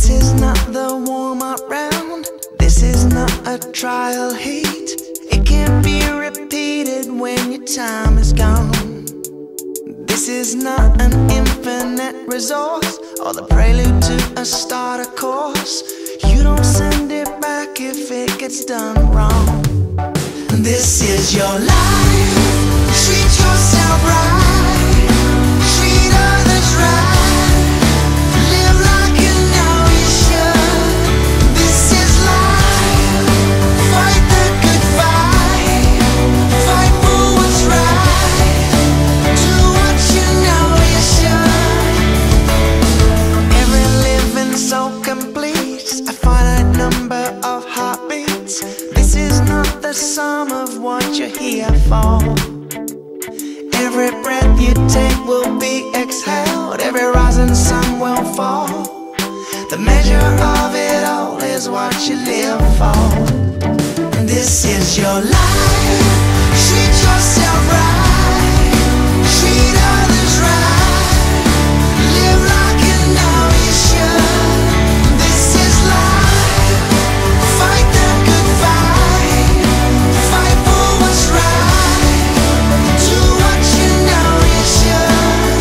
This is not the warm-up round. This is not a trial heat. It can't be repeated when your time is gone. This is not an infinite resource or the prelude to a starter course. You don't send it back if it gets done wrong. This is your life. Treat yourself right. Treat others right. Live like you know you should. This is life. Fight the good fight. Fight for what's right. Do what you know you should. Every living soul completes a finite number of heartbeats. This is not the sum of what you're here for. Every breath you take will be exhaled. Every rising sun will fall. The measure of it all is what you live for. This is your life. Treat yourself right. Treat others right. Live like you know you should. This is life. Fight the good fight. Fight for what's right. Do what you know you should.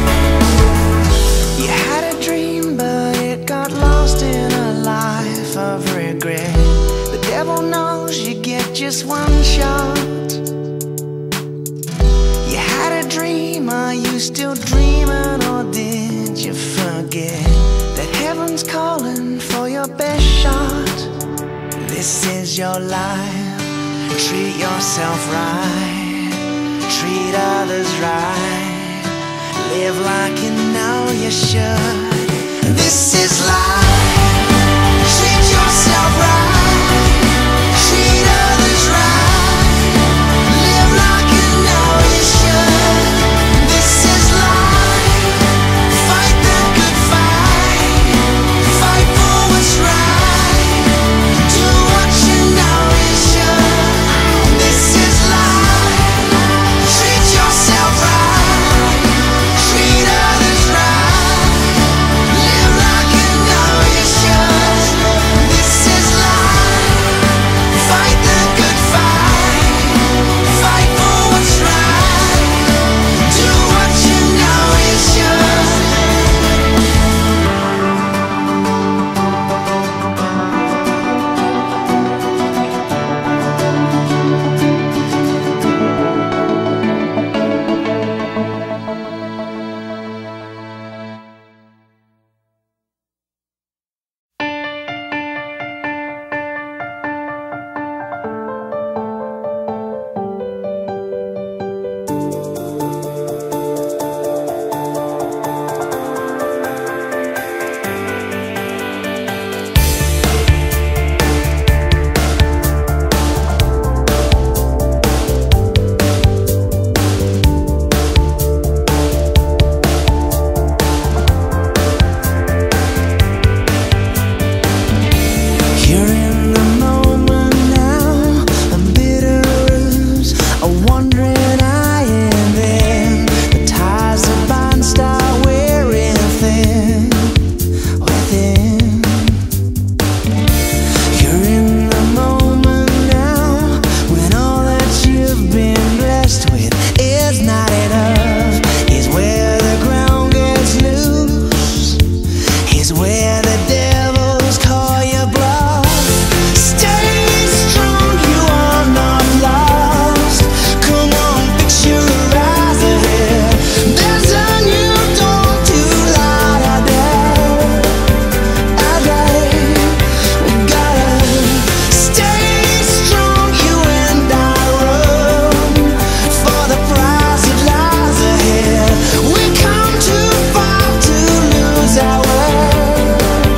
You had a dream, but it got lost in a life of regret. The devil knows you get just one shot. You had a dream, are you still dreaming, or did you forget that heaven's calling for your best shot? This is your life. Treat yourself right. Treat others right. Live like you know you should. This is life. Treat yourself right. Treat others right. Live like you know you should. This is life. Fight the good fight. Fight for what's right. Do what you know you should. This is life. Treat yourself right. Treat others right. Live like you know you should. This is life. Fight the good fight. Fight for what's right. Do what you know you should. You're in the moment now. A bitter ruse, a wandering eye, and then the ties that bind start wearing thin within. You're in the moment now, when all that you've been blessed with is not enough. Is where the ground gets loose. Is where the devils call your bluff. Stay strong, you are not lost. Come on, fix your eyes ahead. There's a new dawn to light our day. We gotta stay strong, you and I run for the prize that lies ahead. We come too far to lose our way.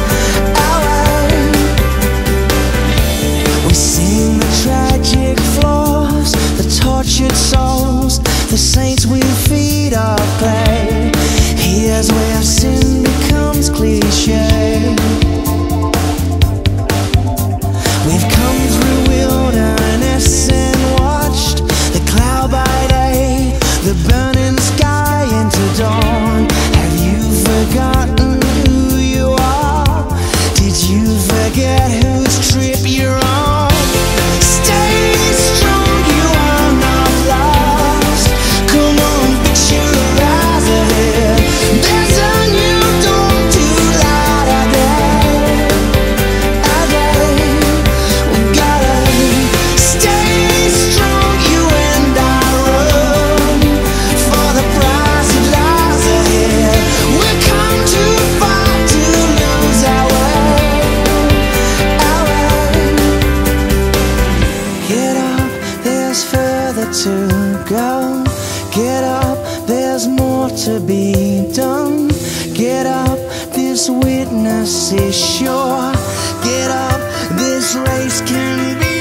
to be done. Get up, this witness is sure. Get up, this race can be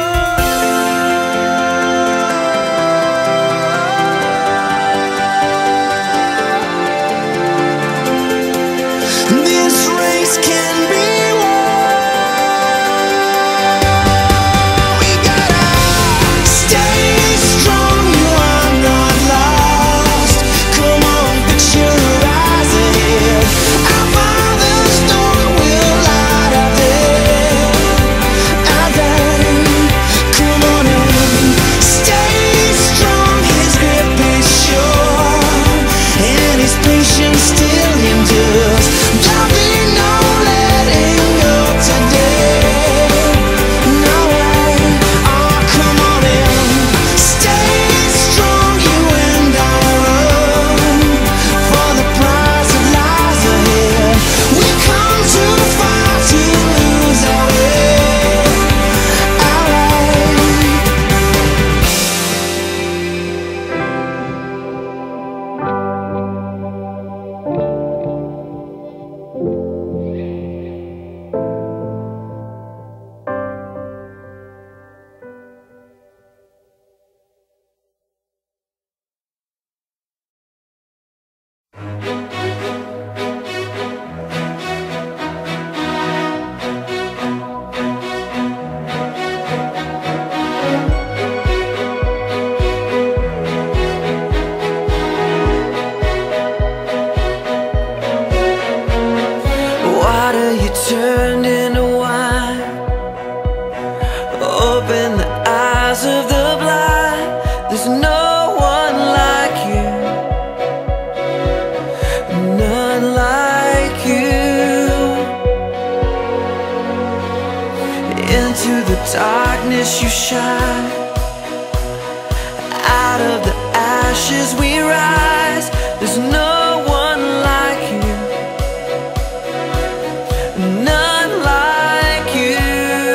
turned into wine. Open the eyes of the blind. There's no one like you, none like you. Into the darkness you shine. Out of the ashes we rise. There's no one like you, none like you.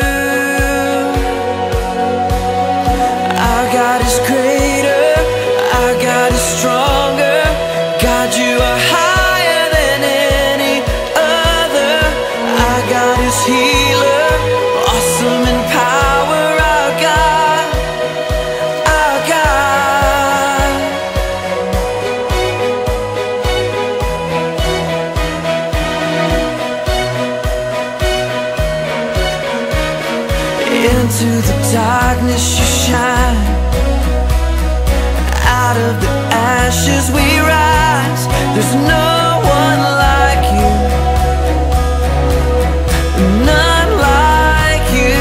Our God is greater, our God is stronger. God, you are higher than any other. Our God is healer, awesome in power. Our God, our God. Into the darkness you shine. Out of the ashes we rise. There's no one like you, none like you.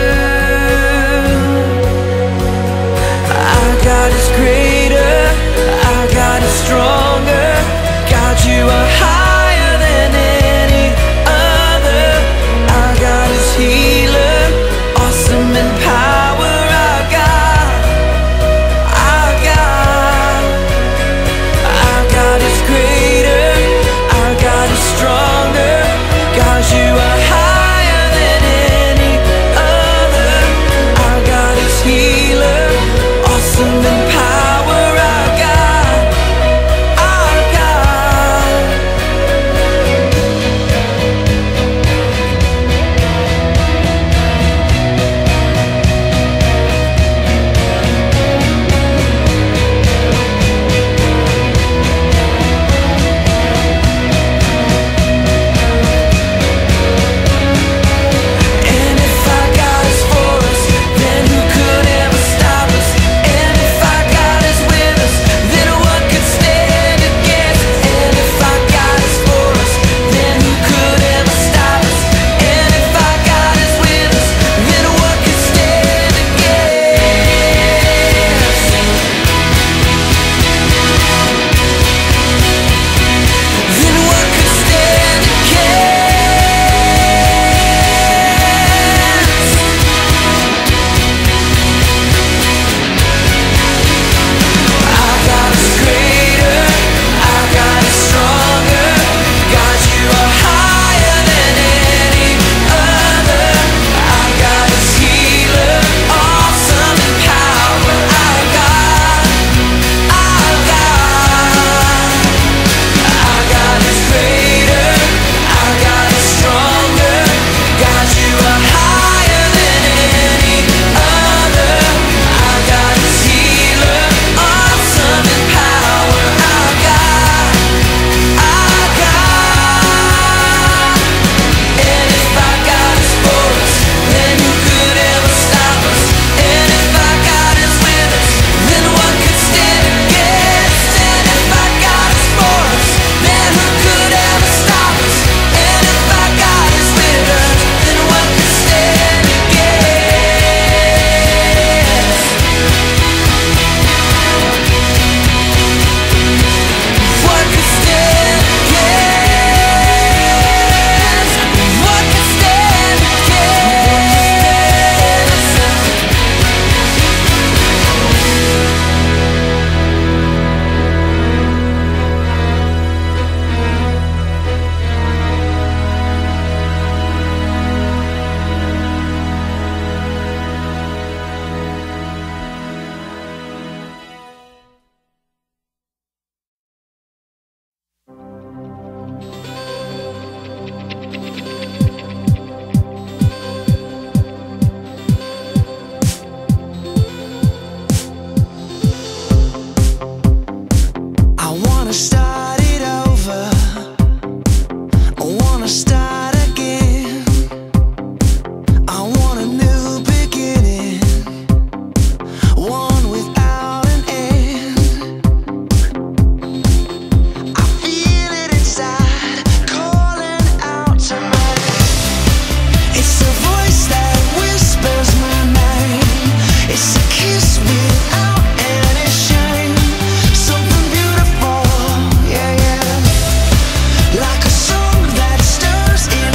Our God is greater, our God is stronger. God, you are higher than any other. Our God is healer, awesome in power. Our God, our God, our God is greater, wanna start again. I want a new beginning, one without an end. I feel it inside, calling out to me. It's a voice that whispers my name. It's a kiss without any shame. Something beautiful, yeah, yeah. Like a song that stirs in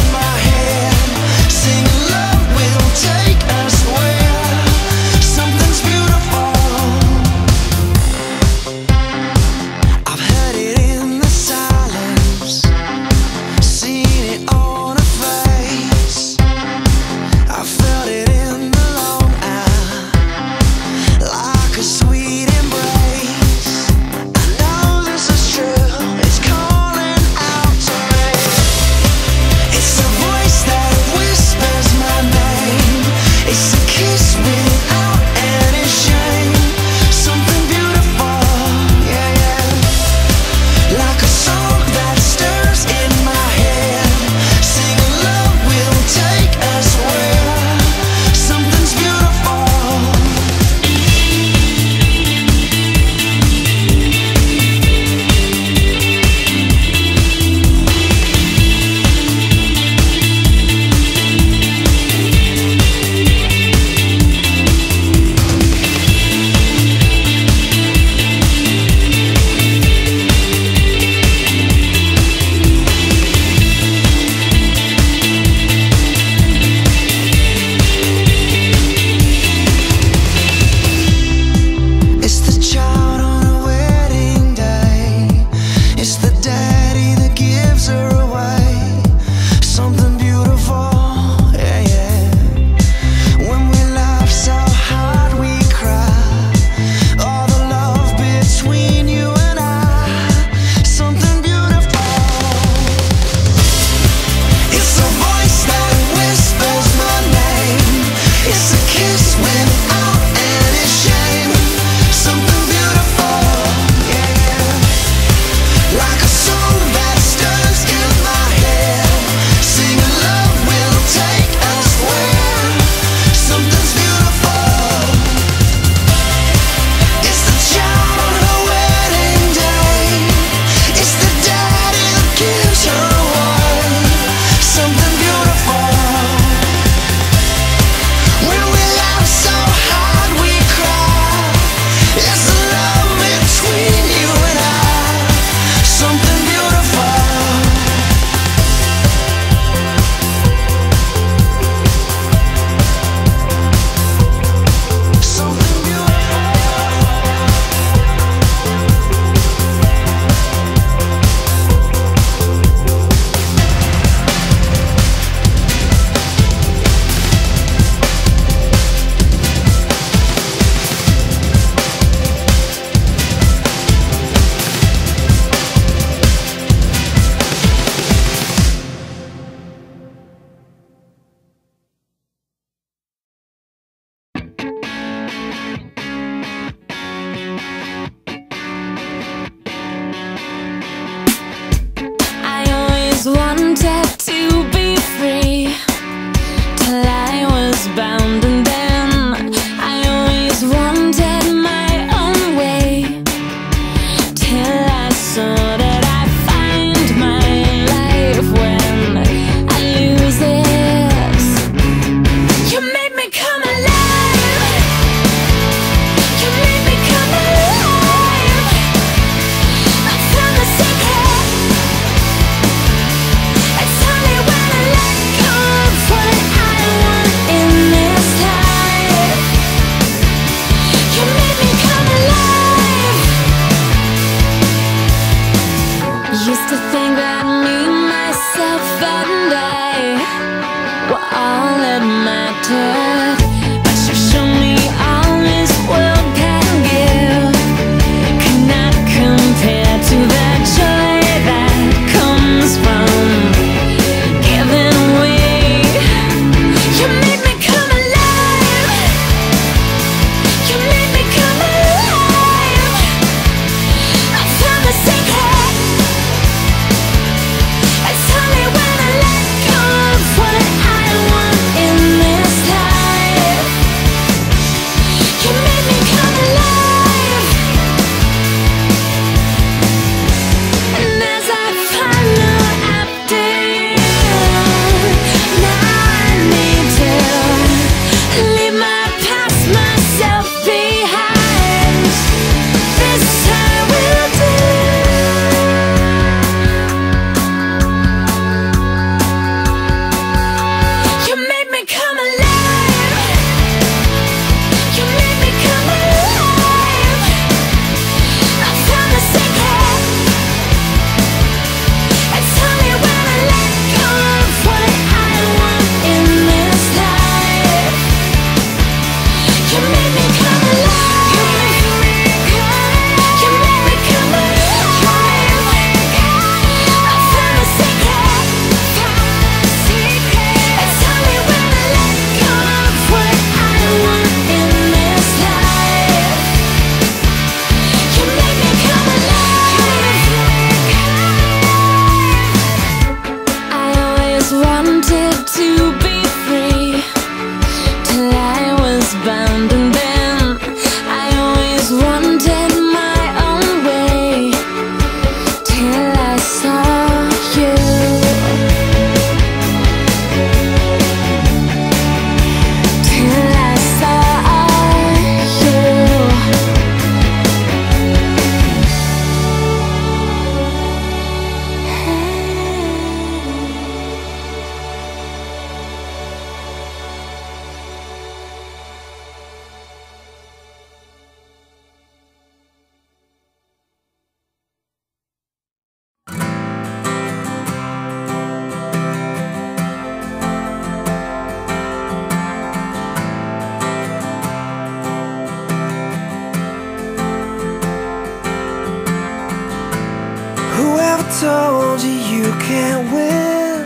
can't win.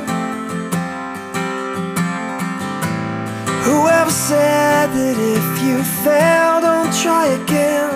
Whoever said that if you fail, don't try again?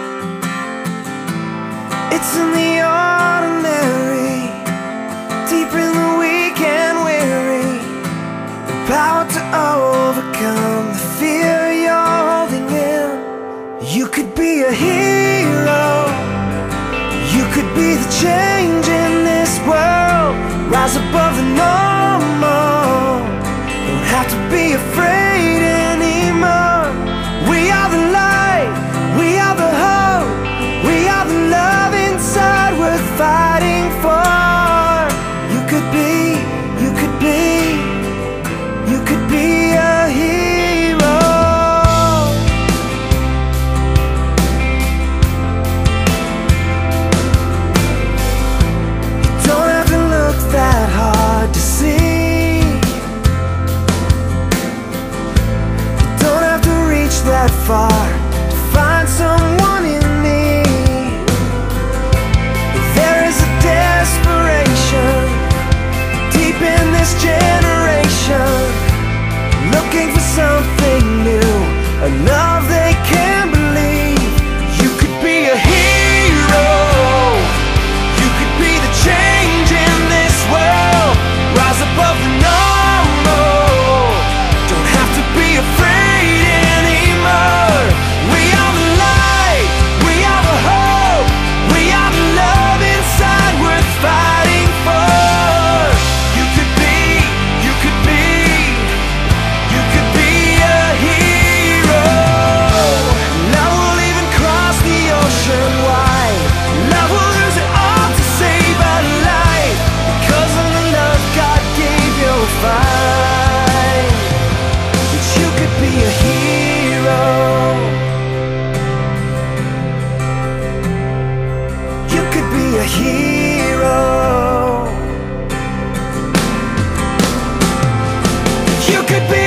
It's in the ordinary, deep in the weak and weary, the power to overcome the fear you're holding in. You could be a hero, you could be the change in this world. Rise above the normal, don't have to be afraid anymore. We are the light, we are the hope, we are the love inside worth fighting for. You could be, you could be, you could be a hero. You don't have to look that hard to see, you don't have to reach that far to find someone in me. There is a desperation deep in this generation, looking for something new, a love they can't believe. You could be a hero, you could be the change in this world. Rise above the normal, don't have to be afraid anymore. We are the light, we are the hope, we are the love inside worth fighting for. You could be, you could be, you could be a hero. Love will even cross the ocean wide, love will lose it all to save our life. Because of the love God gave, you'll find that you could be a hero. You could be a hero. You could be